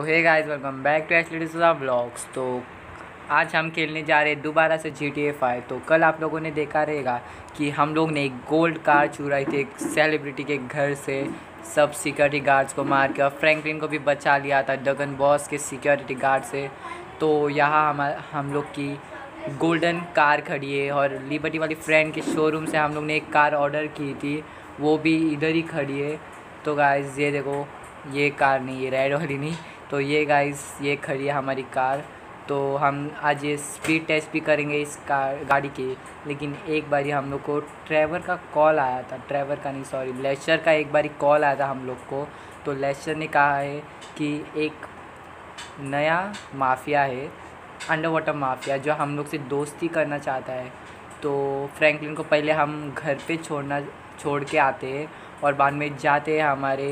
Hey guys, welcome back to actually vlogs. तो आज हम खेलने जा रहे हैं दोबारा से GTA 5। तो कल आप लोगों ने देखा रहेगा कि हम लोग ने एक गोल्ड कार चुराई थी एक सेलिब्रिटी के घर से, सब सिक्योरिटी गार्ड्स को मार के, और फ्रैंकलिन को भी बचा लिया था डगन बॉस के सिक्योरिटी गार्ड से। तो यहाँ हम लोग की गोल्डन कार खड़ी है, और लिबर्टी वाली फ्रेंड के शोरूम से हम लोग ने एक कार ऑर्डर की थी, वो भी इधर ही खड़ी है। तो गाइस ये देखो, ये कार नहीं, ये रेड वाली नहीं, तो ये गाइस ये खड़ी है हमारी कार। तो हम आज ये स्पीड टेस्ट भी करेंगे इस कार गाड़ी की। लेकिन एक बारी हम लोग को ट्रेवर का कॉल आया था, ट्रेवर का नहीं सॉरी लेस्टर का एक बारी कॉल आया था हम लोग को। तो लेस्टर ने कहा है कि एक नया माफिया है, अंडर वाटर माफिया, जो हम लोग से दोस्ती करना चाहता है। तो फ्रैंकलिन को पहले हम घर पे छोड़ के आते हैं, और बाद में जाते हैं हमारे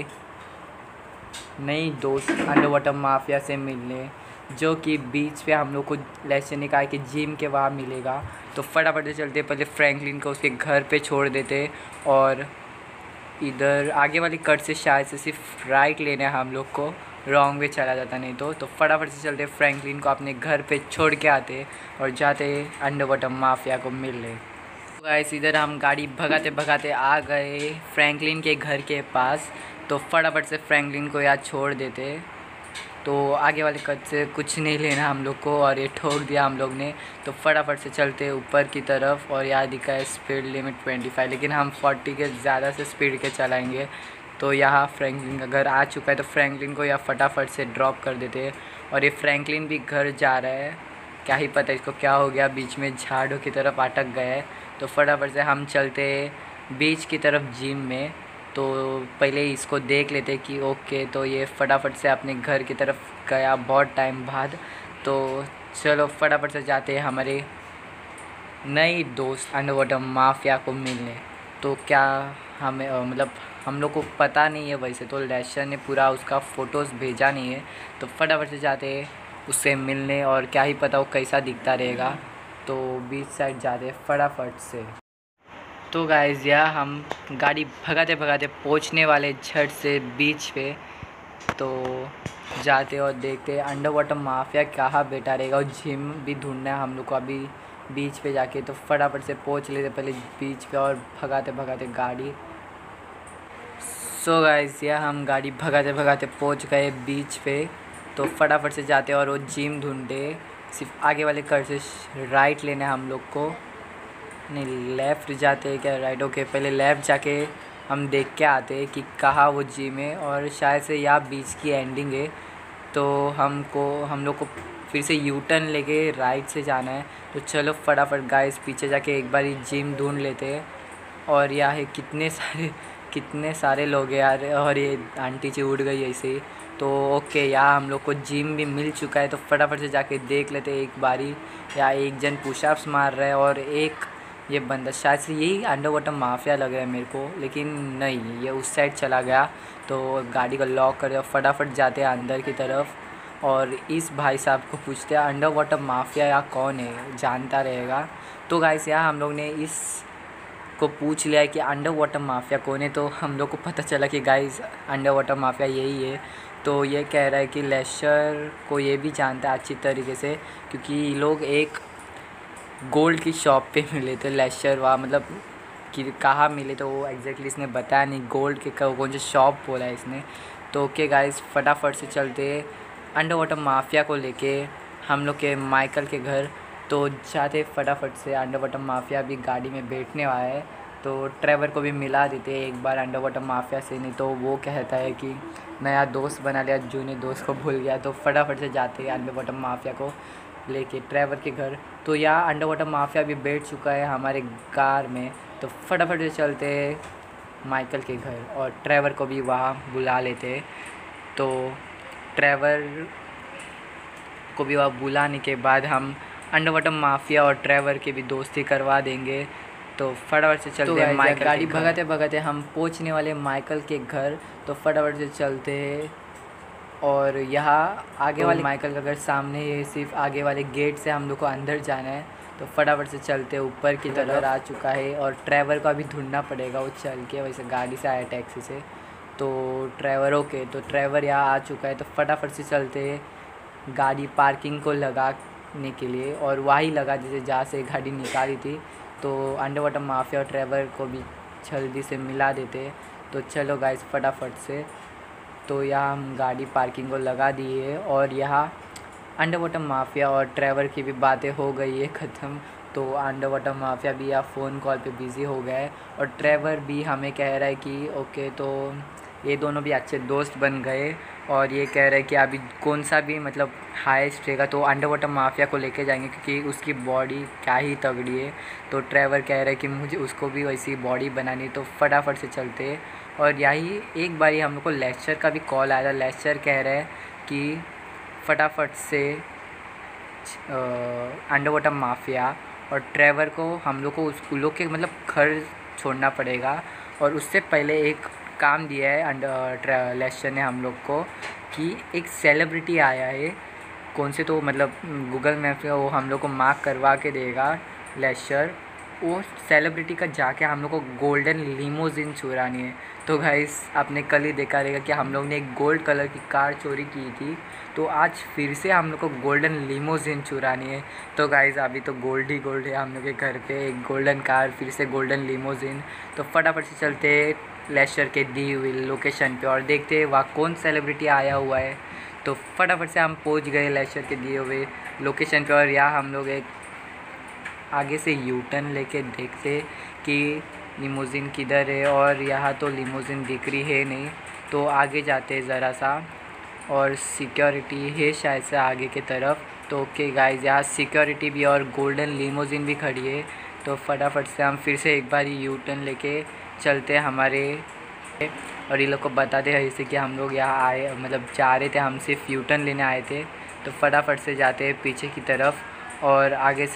नई दोस्त अंडर वाटर माफिया से मिलने, जो कि बीच पे हम लोग को लेस्टर ने कहा कि जिम के वहाँ मिलेगा। तो फटाफट से चलते, पहले फ्रैंकलिन को उसके घर पे छोड़ देते, और इधर आगे वाली कट से शायद से सिर्फ राइट लेने हम लोग को, रॉन्ग वे चला जाता नहीं तो फटाफट से चलते फ्रैंकलिन को अपने घर पे छोड़ के आते और जाते अंडर वाटर माफिया को मिलने। तो गाइस इधर हम गाड़ी भगाते भगाते आ गए फ्रैंकलिन के घर के पास। तो फटाफट से फ्रैंकलिन को यहाँ छोड़ देते। तो आगे वाले कट से कुछ नहीं लेना हम लोग को, और ये ठोक दिया हम लोग ने। तो फटाफट से चलते ऊपर की तरफ, और यहाँ दिखा है स्पीड लिमिट 25, लेकिन हम 40 के ज़्यादा से स्पीड के चलाएंगे। तो यहाँ फ्रैंकलिन का घर आ चुका है, तो फ्रैंकलिन को यहाँ फटाफट से ड्रॉप कर देते हैं। और ये फ्रैंकलिन भी घर जा रहा है, क्या ही पता इसको क्या हो गया, बीच में झाड़ों की तरफ अटक गया है। तो फटाफट से हम चलते बीच की तरफ जिम में। तो पहले इसको देख लेते कि ओके, तो ये फटाफट से अपने घर की तरफ गया बहुत टाइम बाद। तो चलो फटाफट से जाते हैं हमारे नई दोस्त अंडर वाटर माफिया को मिलने। तो क्या हमें मतलब हम लोग को पता नहीं है वैसे, तो लेस्टर ने पूरा उसका फ़ोटोज़ भेजा नहीं है। तो फटाफट से जाते हैं उससे मिलने, और क्या ही पता वो कैसा दिखता रहेगा। तो बीच साइड जाते हैं फटाफट से। तो गाइस यहाँ हम गाड़ी भगाते भगाते पहुँचने वाले झट से बीच पे। तो जाते और देखते अंडर वाटर माफिया कहाँ बैठा रहेगा, और जिम भी ढूंढना है हम लोग को अभी बीच पे जाके। तो फटाफट से पहुँच लेते पहले बीच पे, और भगाते भगाते गाड़ी। सो गाइस यहाँ हम गाड़ी भगाते भगाते पहुँच गए बीच पे। तो फटाफट से जाते और वो जिम ढूंढते, सिर्फ आगे वाले घर से राइट लेना है हम लोग को, नहीं लेफ़्ट जाते हैं क्या राइट, ओके पहले लेफ़्ट जाके हम देख के आते हैं कि कहाँ वो जिम है, और शायद से यहाँ बीच की एंडिंग है। तो हम लोग को फिर से यू टर्न लेके राइट से जाना है। तो चलो फटाफट गाइस पीछे जाके एक बार जिम ढूंढ लेते हैं। और यहाँ है कितने सारे लोग हैं यार, और ये आंटी जी उड़ गई ऐसे ही। तो ओके यहाँ हम लोग को जिम भी मिल चुका है। तो फटाफट से जाके देख लेते हैं एक बारी। यहाँ एक जन पुशअप्स मार रहा है, और एक ये बंदा शायद से यही अंडर वाटर माफिया लग रहा है मेरे को, लेकिन नहीं ये उस साइड चला गया। तो गाड़ी को लॉक कर दिया, फटाफट जाते हैं अंदर की तरफ, और इस भाई साहब को पूछते हैं अंडर वाटर माफिया या कौन है, जानता रहेगा। तो गाइस यहाँ हम लोग ने इस को पूछ लिया है कि अंडर वाटर माफिया कौन है। तो हम लोग को पता चला कि गाइस अंडर वाटर माफिया यही है। तो ये कह रहा है कि लेस्टर को ये भी जानता है अच्छी तरीके से, क्योंकि ये लोग एक गोल्ड की शॉप पे मिले थे। लेस्टर वहाँ मतलब कि कहाँ मिले तो वो एग्जैक्टली इसने बताया नहीं, गोल्ड के कौन सी शॉप बोला है इसने। तो ओके गाइस फटाफट से चलते अंडर वाटर माफिया को लेके हम लोग के माइकल के घर। तो जाते फटाफट से, अंडर वाटर माफिया भी गाड़ी में बैठने वाला है। तो ट्रेवर को भी मिला देते एक बार अंडर वाटर माफिया से, नहीं तो वो कहता है कि नया दोस्त बना लिया, जूनियर दोस्त को भूल गया। तो फटाफट से जाते हैं अंडर वाटर माफिया को लेके ट्रेवर के घर। तो यहाँ अंडर वाटर माफिया भी बैठ चुका है हमारे कार में। तो फटाफट से चलते माइकल के घर, और ट्रेवर को भी वहाँ बुला लेते। तो ट्रेवर को भी वहाँ बुलाने के बाद हम अंडर वाटर माफिया और ट्रेवर की भी दोस्ती करवा देंगे। तो फटाफट से चलते हैं माइकल, गाड़ी भगाते भगाते हम पहुँचने वाले माइकल के घर। तो फटाफट से चलते हैं, और यहाँ आगे वाले माइकल का घर सामने ही, सिर्फ आगे वाले गेट से हम लोग को अंदर जाना है। तो फटाफट से चलते ऊपर की तरफ आ चुका है, और ट्रेवर को अभी ढूंढना पड़ेगा, वो चल के वैसे गाड़ी से आया टैक्सी से। तो ट्रैवर ओके, तो ट्रैवर यहाँ आ चुका है, तो फटाफट से चलते गाड़ी पार्किंग को लगाने के लिए, और वही लगा जैसे जहाँ से गाड़ी निकाली थी। तो अंडर वाटर माफिया और ट्रैवर को भी जल्दी से मिला देते। तो चलो गाइस फटाफट से, तो यहाँ हम गाड़ी पार्किंग को लगा दी है, और यहाँ अंडर वाटर माफिया और ट्रैवर की भी बातें हो गई है ख़त्म। तो अंडर वाटर माफिया भी यहाँ फ़ोन कॉल पे बिज़ी हो गया है, और ट्रैवर भी हमें कह रहा है कि ओके, तो ये दोनों भी अच्छे दोस्त बन गए। और ये कह रहे हैं कि अभी कौन सा भी मतलब हाईएस्ट रहेगा तो अंडर वाटर माफिया को लेके जाएंगे, क्योंकि उसकी बॉडी क्या ही तगड़ी है। तो ट्रैवर कह रहा है कि मुझे उसको भी वैसी बॉडी बनानी, तो फटाफट से चलते हैं। और यही एक बारी हम लोग को लेक्चर का भी कॉल आया था। लेक्चर कह रहे हैं कि फटाफट से अंडर वाटर माफिया और ट्रैवर को हम लोग को उस लोग के मतलब घर छोड़ना पड़ेगा। और उससे पहले एक काम दिया है लेक्चर ने हम लोग को, कि एक सेलिब्रिटी आया है, कौन से तो मतलब गूगल मैप पे वो हम लोग को मार्क करवा के देगा लेक्चर। वो सेलिब्रिटी का जाके हम लोग को गोल्डन लिमोजिन चुरानी है। तो गाइस आपने कल ही देखा रहेगा कि हम लोग ने एक गोल्ड कलर की कार चोरी की थी, तो आज फिर से हम लोग को गोल्डन लिमोजिन चुरानी है। तो गाइस अभी तो गोल्ड ही गोल्ड है हम लोग के घर पे, एक गोल्डन कार फिर से गोल्डन लिमोजिन। तो फटाफट से चलते लेक्चर के दी हुई लोकेशन पे और देखते हैं वहाँ कौन सेलिब्रिटी आया हुआ है। तो फटाफट से हम पहुँच गए लेक्चर के दिए हुए लोकेशन पे, और यहाँ हम लोग एक आगे से यू टर्न लेके देखते कि लिमोजिन किधर है, और यहाँ तो लिमोजिन दिख रही है नहीं। तो आगे जाते ज़रा सा, और सिक्योरिटी है शायद से आगे की तरफ। तो ओके गाइस, यहाँ सिक्योरिटी भी और गोल्डन लिमोजिन भी खड़ी है। तो फटाफट से हम फिर से एक बार यू टर्न लेके चलते हमारे, और ये लोग को बताते हैं जैसे कि हम लोग यहाँ आए मतलब जा रहे थे, हम सिर्फ यू टर्न लेने आए थे। तो फटाफट से जाते हैं पीछे की तरफ, और आगे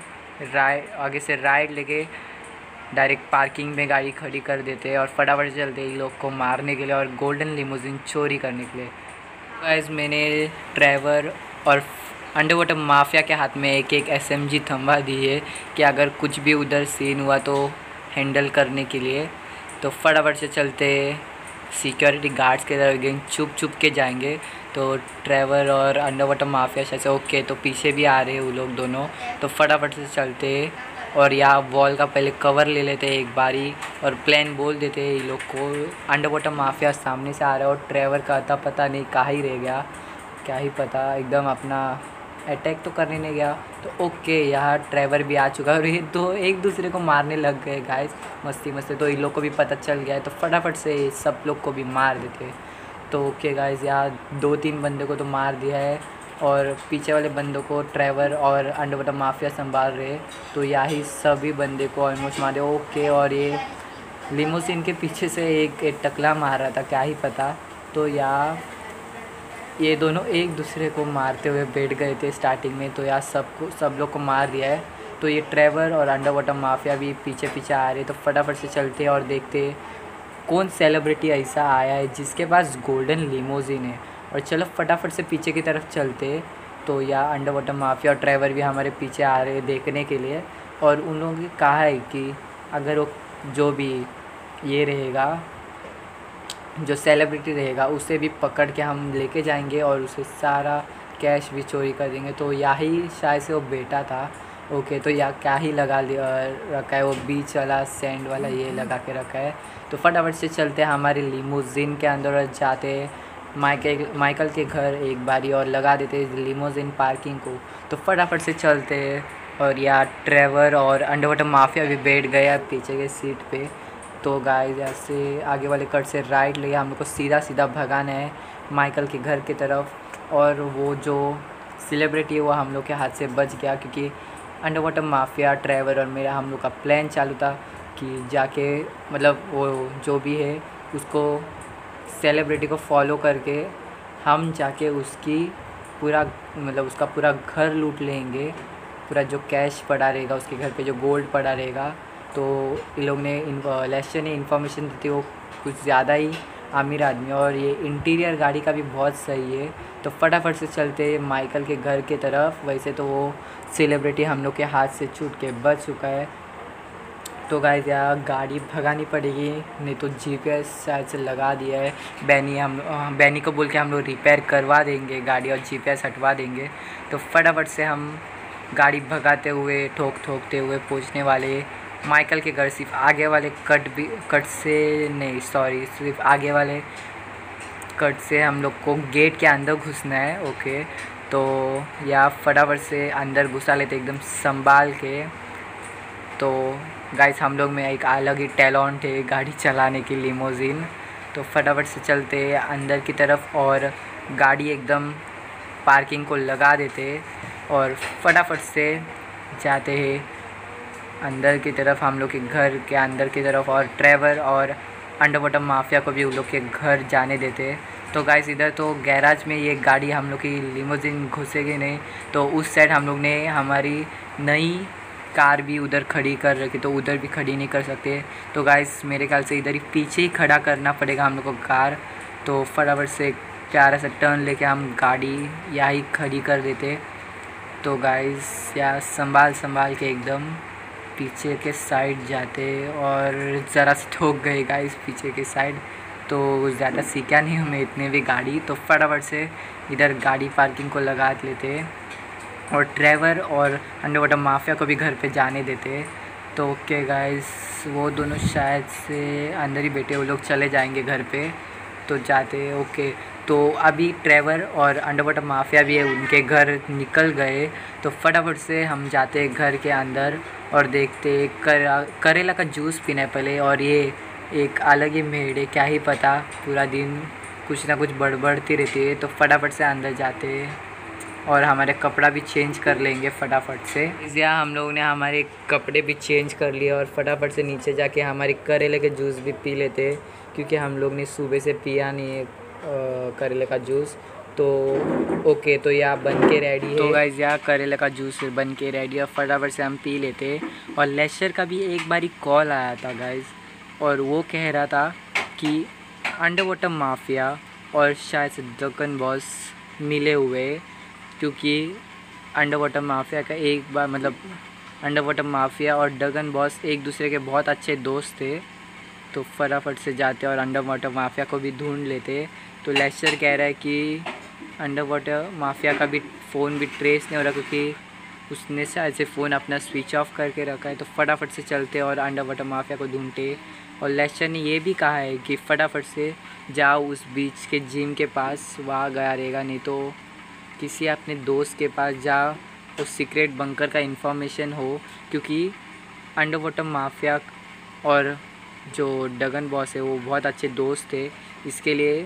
से राइट लेके डायरेक्ट पार्किंग में गाड़ी खड़ी कर देते हैं, और फटाफट से चलते हैं इन लोग को मारने के लिए और गोल्डन लिमोजिन चोरी करने के लिए। गाइस मैंने ट्रैवर और अंडर वाटर माफिया के हाथ में एक एक SMG थमा दी है कि अगर कुछ भी उधर सीन हुआ तो हैंडल करने के लिए। तो फटाफट से चलते सिक्योरिटी गार्ड्स के तरफ छुप के जाएंगे। तो ट्रैवर और अंडर वाटर माफिया शायद से ओके, तो पीछे भी आ रहे हैं वो लोग दोनों। तो फटाफट से चलते और यहाँ वॉल का पहले कवर ले लेते हैं एक बारी, और प्लान बोल देते हैं ये लोग को। अंडर वाटर माफिया सामने से आ रहा है, और ट्रैवर का अता पता नहीं कहाँ ही रह गया, क्या ही पता, एकदम अपना अटैक तो करने नहीं गया। तो ओके, यहाँ ट्रैवर भी आ चुका है, और ये दो एक दूसरे को मारने लग गए गाइस मस्ती मस्ती। तो इन लोग को भी पता चल गया है, तो फटाफट से सब लोग को भी मार देते। तो ओके गाइस, यहाँ 2-3 बंदे को तो मार दिया है, और पीछे वाले बंदों को ट्रैवर और अंडर वाटर माफिया संभाल रहे। तो यही सभी बंदे को ऑलमोस्ट मारे ओके। और ये लिमोजिन के पीछे से एक टकला मार रहा था, क्या ही पता। तो यहाँ ये दोनों एक दूसरे को मारते हुए बैठ गए थे स्टार्टिंग में। तो यहाँ सब लोग को मार दिया है। तो ये ट्रैवर और अंडर वाटर माफिया भी पीछे आ रहे। तो फटाफट से चलते और देखते कौन सेलिब्रिटी ऐसा आया है जिसके पास गोल्डन लिमोजिन है। और चलो फटाफट से पीछे की तरफ चलते। तो यहाँ अंडर वाटर माफिया और ट्रैवर भी हमारे पीछे आ रहे देखने के लिए। और उन लोगों ने कहा है कि अगर वो जो भी ये रहेगा, जो सेलिब्रिटी रहेगा, उसे भी पकड़ के हम लेके जाएंगे और उसे सारा कैश भी चोरी कर देंगे। तो यही शायद से वो बेटा था। ओके, तो यहाँ क्या ही रखा है, वो बीच वाला सैंड वाला ये लगा के रखा है। तो फटाफट से चलते हैं हमारे लिमोजिन के अंदर और जाते माइकल के घर एक बारी और लगा देते लिमोजिन पार्किंग को। तो फटाफट से चलते हैं, और यहाँ ट्रैवर और अंडर वाटर माफिया भी बैठ गया पीछे के सीट पे। तो गाइस ऐसे आगे वाले कट से राइट ले हम लोग को सीधा भगाना है माइकल के घर की तरफ। और वो जो सेलिब्रिटी है वो हम लोग के हाथ से बच गया, क्योंकि अंडर वाटर माफिया ट्रैवर और मेरा हम लोग का प्लान चालू था कि जाके मतलब वो जो भी है उसको सेलिब्रिटी को फॉलो करके हम जाके उसकी पूरा मतलब उसका पूरा घर लूट लेंगे। पूरा जो कैश पड़ा रहेगा उसके घर पे, जो गोल्ड पड़ा रहेगा। तो इन लोग ने लेक्चर ने इन्फॉर्मेशन दी थी, वो कुछ ज़्यादा ही अमीर आदमी, और ये इंटीरियर गाड़ी का भी बहुत सही है। तो फटाफट से चलते माइकल के घर की तरफ। वैसे तो वो सेलिब्रिटी हम लोग के हाथ से छूट के बच चुका है। तो गाइस यार गाड़ी भगानी पड़ेगी, नहीं तो जीपीएस शायद से लगा दिया है बैनी को बोल के हम लोग रिपेयर करवा देंगे गाड़ी और जीपीएस हटवा देंगे। तो फटाफट से हम गाड़ी भगाते हुए ठोकते हुए पहुंचने वाले माइकल के घर। सिर्फ आगे वाले कट से नहीं, सॉरी, सिर्फ आगे वाले कट से हम लोग को गेट के अंदर घुसना है। ओके, तो या फटाफट से अंदर घुसा लेते एकदम संभाल के। तो गाइस हम लोग में एक अलग ही टैलेंट है गाड़ी चलाने की, लिमोजिन। तो फटाफट से चलते अंदर की तरफ और गाड़ी एकदम पार्किंग को लगा देते और फटाफट से जाते हैं अंदर की तरफ, हम लोग के घर के अंदर की तरफ। और ट्रेवर और अंडरवाटर माफिया को भी उन लोग के घर जाने देते। तो गाइस इधर तो गैराज में ये गाड़ी हम लोग की लिमोजिन घुसेगी नहीं, तो उस साइड हम लोग ने हमारी नई कार भी उधर खड़ी कर रखी, तो उधर भी खड़ी नहीं कर सकते। तो गाइस मेरे ख्याल से इधर ही पीछे ही खड़ा करना पड़ेगा हम लोग को कार। तो फटाफट से प्यारा सा टर्न लेके हम गाड़ी यहाँ ही खड़ी कर देते। तो गाइस यार संभाल के एकदम पीछे के साइड जाते और ज़रा से ठोक गए गाइस पीछे के साइड। तो ज़्यादा सीखा नहीं हमें इतने भी गाड़ी। तो फटाफट से इधर गाड़ी पार्किंग को लगा लेते और ड्राइवर और अंडरवाटर माफिया को भी घर पे जाने देते। तो ओके गाइस, वो दोनों शायद से अंदर ही बैठे, वो लोग चले जाएंगे घर पे। तो जाते ओके। तो अभी ट्रेवर और अंडरवाटर माफिया भी है, उनके घर निकल गए। तो फटाफट से हम जाते घर के अंदर और देखते करेला का जूस पीना है पहले। और ये एक अलग ही मेड है, क्या ही पता, पूरा दिन कुछ ना कुछ बड़बड़ती रहती है। तो फटाफट से अंदर जाते और हमारे कपड़ा भी चेंज कर लेंगे फटाफट से। यहाँ हम लोगों ने हमारे कपड़े भी चेंज कर लिए और फटाफट से नीचे जाके हमारे करेले के जूस भी पी लेते, क्योंकि हम लोग ने सुबह से पिया नहीं है करेले का जूस। तो ओके, तो यह बन के रेडी है। तो गाइस यहाँ करेले का जूस बन के रेडी है, फटाफट से हम पी लेते। और लेशर का भी एक बारी कॉल आया था गाइस, और वो कह रहा था कि अंडरवाटर माफिया और शायद से ड्रगन बॉस मिले हुए, क्योंकि अंडरवाटर माफिया का एक बार मतलब अंडरवाटर माफिया और ड्रगन बॉस एक दूसरे के बहुत अच्छे दोस्त थे। तो फटाफट से जाते और अंडरवाटर माफिया को भी ढूंढ लेते। तो लेस्टर कह रहा है कि अंडरवाटर माफिया का भी फ़ोन भी ट्रेस नहीं हो रहा, क्योंकि उसने शायद से फ़ोन अपना स्विच ऑफ करके रखा है। तो फटाफट से चलते और अंडरवाटर माफिया को ढूंढते। और लेस्टर ने ये भी कहा है कि फटाफट से जाओ उस बीच के जिम के पास, वहाँ गया रहेगा, नहीं तो किसी अपने दोस्त के पास जा, उस सीक्रेट बंकर का इन्फॉर्मेशन हो, क्योंकि अंडरवाटर माफिया और जो ड्रगन बॉस है वो बहुत अच्छे दोस्त थे। इसके लिए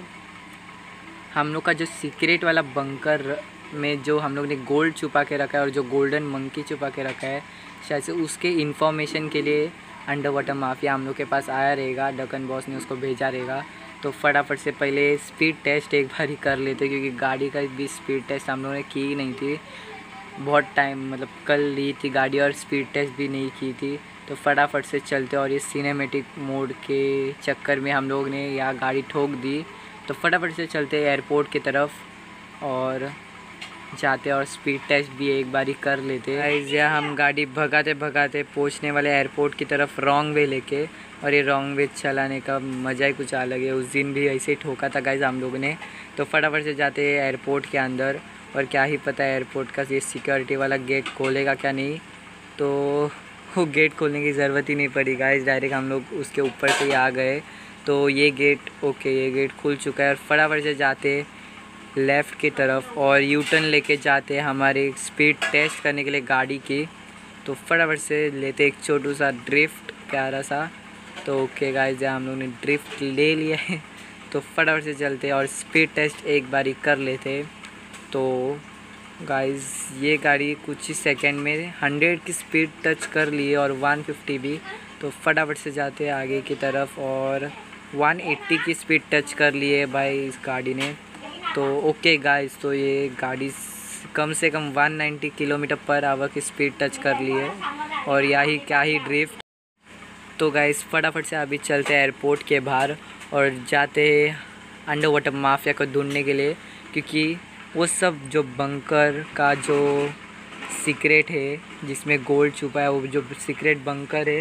हम लोग का जो सीक्रेट वाला बंकर में जो हम लोग ने गोल्ड छुपा के रखा है और जो गोल्डन मंकी छुपा के रखा है, शायद से उसके इन्फॉर्मेशन के लिए अंडरवाटर माफिया हम लोग के पास आया रहेगा, ड्रगन बॉस ने उसको भेजा रहेगा। तो फटाफट से पहले स्पीड टेस्ट एक बार ही कर लेते, क्योंकि गाड़ी का भी स्पीड टेस्ट हम लोगों ने की ही नहीं थी, बहुत टाइम मतलब कल ली थी गाड़ी और स्पीड टेस्ट भी नहीं की थी। तो फटाफट से चलते और ये सिनेमेटिक मोड के चक्कर में हम लोग ने यहाँ गाड़ी ठोक दी। तो फटाफट से चलते एयरपोर्ट की तरफ और जाते और स्पीड टेस्ट भी एक बार ही कर लेते। यहाँ हम गाड़ी भगाते भगाते पहुँचने वाले एयरपोर्ट की तरफ रॉन्ग वे लेके, और ये रॉन्ग वे चलाने का मज़ा ही कुछ अलग है। उस दिन भी ऐसे ही ठोका था गाइस हम लोगों ने। तो फटाफट से जाते हैं एयरपोर्ट के अंदर, और क्या ही पता एयरपोर्ट का ये सिक्योरिटी वाला गेट खोलेगा क्या नहीं। तो वो गेट खोलने की ज़रूरत ही नहीं पड़ी गाइस, डायरेक्ट हम लोग उसके ऊपर से ही आ गए। तो ये गेट ओके, ये गेट खुल चुका है। और फटाफट से जाते लेफ़्ट की तरफ और यू टर्न लेके जाते हमारे स्पीड टेस्ट करने के लिए गाड़ी की। तो फटाफट से लेते एक छोटू सा ड्रिफ्ट प्यारा सा। तो ओके गाइस, हम लोग ने ड्रिफ्ट ले लिया है। तो फटाफट से चलते और स्पीड टेस्ट एक बारी कर लेते। तो गाइस ये गाड़ी कुछ ही सेकंड में 100 की स्पीड टच कर लिए और 150 भी। तो फटाफट से जाते आगे की तरफ और 180 की स्पीड टच कर लिए भाई इस गाड़ी ने। तो ओके गाइस, तो ये गाड़ी कम से कम 190 किलोमीटर पर आवर की स्पीड टच कर ली है, और यही क्या ही ड्रिफ्ट। तो गाइस फटाफट से अभी चलते हैं एयरपोर्ट के बाहर और जाते हैं अंडरवाटर माफिया को ढूंढने के लिए, क्योंकि वो सब जो बंकर का जो सीक्रेट है जिसमें गोल्ड छुपा है, वो जो सीक्रेट बंकर है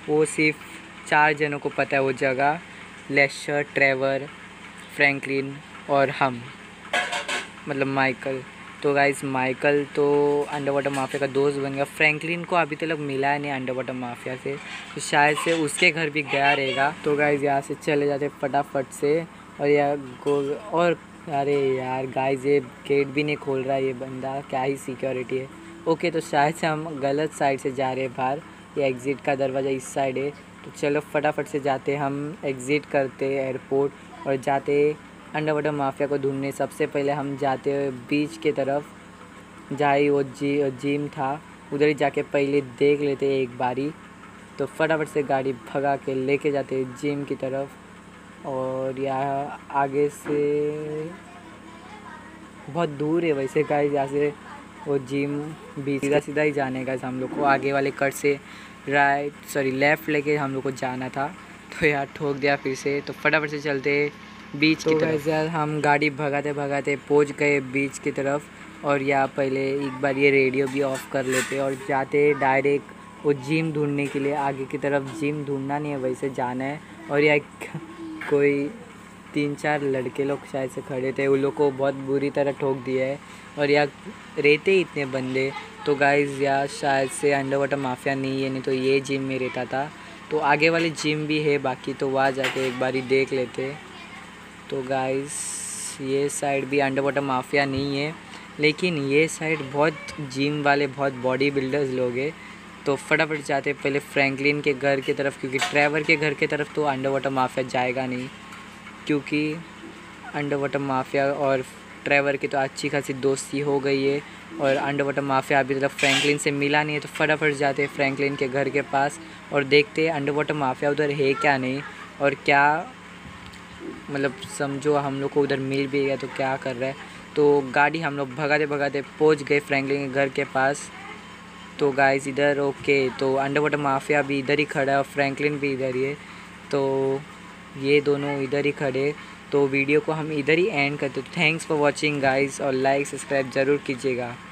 वो सिर्फ 4 जनों को पता है वो जगह, लेशर, ट्रेवर, फ्रैंकलिन और हम, मतलब माइकल। तो गाइस माइकल तो अंडर वाटर माफिया का दोस्त बन गया। फ्रैंकलिन को अभी तक मिला है नहीं अंडर वाटर माफिया से, तो शायद से उसके घर भी गया रहेगा। तो गाइस यहाँ से चले जाते फटाफट से। और यार और अरे यार गाइस ये गेट भी नहीं खोल रहा है ये बंदा, क्या ही सिक्योरिटी है। ओके तो शायद से हम गलत साइड से जा रहे हैं बाहर, ये एग्ज़िट का दरवाज़ा इस साइड है। तो चलो फटाफट से जाते हम एग्ज़िट करते एयरपोर्ट और जाते अंडर वाटर माफिया को ढूंढने। सबसे पहले हम जाते हुए बीच के तरफ, जहाँ ही वो जिम था उधर ही जाके पहले देख लेते एक बारी। तो फटाफट से गाड़ी भगा के लेके जाते जिम की तरफ। और यहाँ आगे से बहुत दूर है वैसे गाइस यहाँ से वो जिम भी, सीधा सीधा ही जाने का हम लोग को। आगे वाले कट से लेफ़्ट लेके हम लोग को जाना था, तो यार ठोक दिया फिर से। तो फटाफट से चलते बीच की तरफ। यार हम गाड़ी भगाते भगाते पहुंच गए बीच की तरफ। और यहाँ पहले एक बार ये रेडियो भी ऑफ कर लेते और जाते डायरेक्ट वो जिम ढूंढने के लिए। आगे की तरफ जिम ढूंढना नहीं है वैसे जाना है। और यहाँ कोई 3-4 लड़के लोग शायद से खड़े थे, उन लोग को बहुत बुरी तरह ठोक दिया है। और यहाँ रहते इतने बंदे, तो गाइस यहाँ शायद से अंडर वाटर माफिया नहीं है, नहीं तो ये जिम में रहता था। तो आगे वाले जिम भी है बाकी, तो वहाँ जाके एक बारी देख लेते। तो गाइस ये साइड भी अंडर वाटर माफिया नहीं है, लेकिन ये साइड बहुत जिम वाले बहुत बॉडी बिल्डर्स लोग हैं। तो फटाफट जाते पहले फ्रैंकलिन के घर की तरफ, क्योंकि ट्रेवर के घर की तरफ तो अंडर वाटर माफिया जाएगा नहीं, क्योंकि अंडर वाटर माफिया और ट्रेवर की तो अच्छी खासी दोस्ती हो गई है। और अंडर वाटर माफिया अभी तक फ्रैंकलिन से मिला नहीं है। तो फटाफट जाते फ्रैंकलिन के घर के पास और देखते अंडर वाटर माफिया उधर है क्या नहीं, और क्या मतलब समझो हम लोग को उधर मिल भी गया तो क्या कर रहा है। तो गाड़ी हम लोग भगाते भगाते पहुंच गए फ्रैंकलिन के घर के पास। तो गाइस इधर ओके, तो अंडर वाटर माफिया भी इधर ही खड़ा है और फ्रैंकलिन भी इधर ही है। तो ये दोनों इधर ही खड़े। तो वीडियो को हम इधर ही एंड करते। थैंक्स फॉर वॉचिंग गाइस, और लाइक सब्सक्राइब ज़रूर कीजिएगा।